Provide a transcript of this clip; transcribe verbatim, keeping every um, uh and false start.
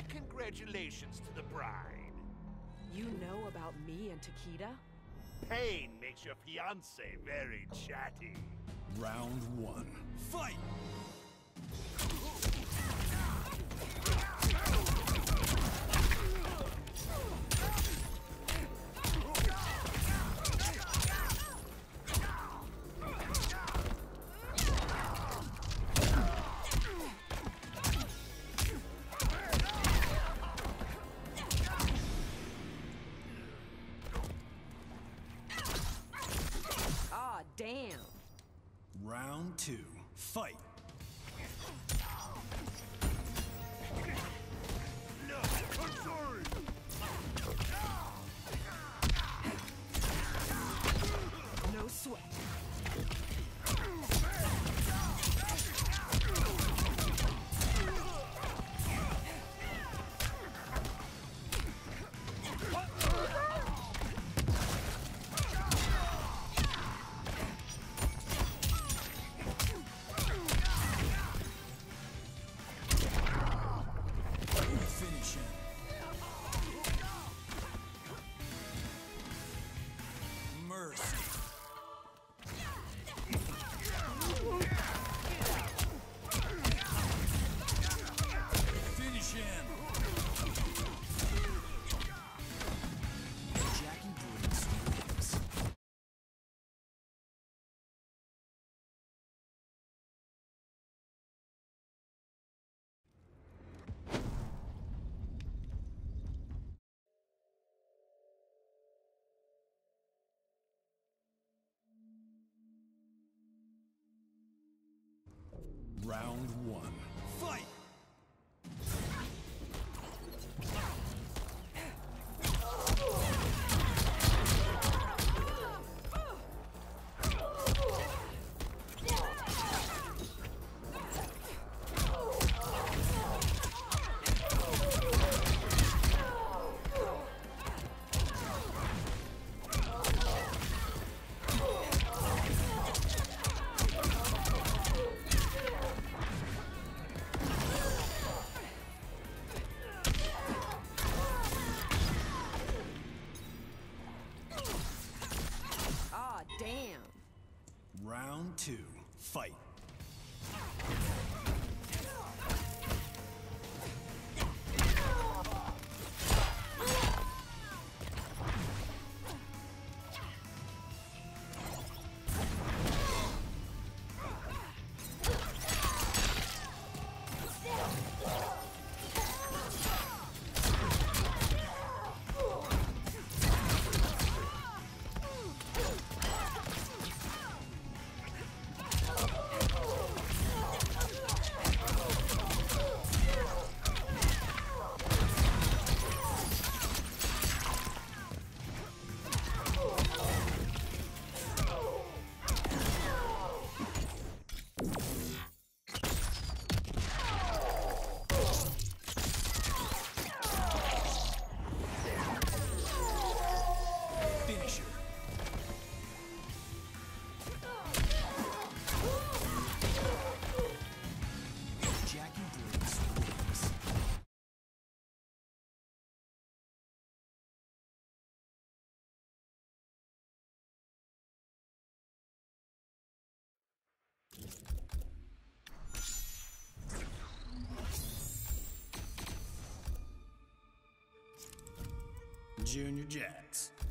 congratulations to the bride. You know about me and Taquita? Pain makes your fiancé very chatty. Round one. Fight! Ah, damn. Round two. Fight! No sweat. Finish him. Mercy. Finish him. Jacqui Briggs wins. Round one. Fight! Ah, damn. Round two. Fight! Finisher. Jacqui Briggs wins. Junior Jacks.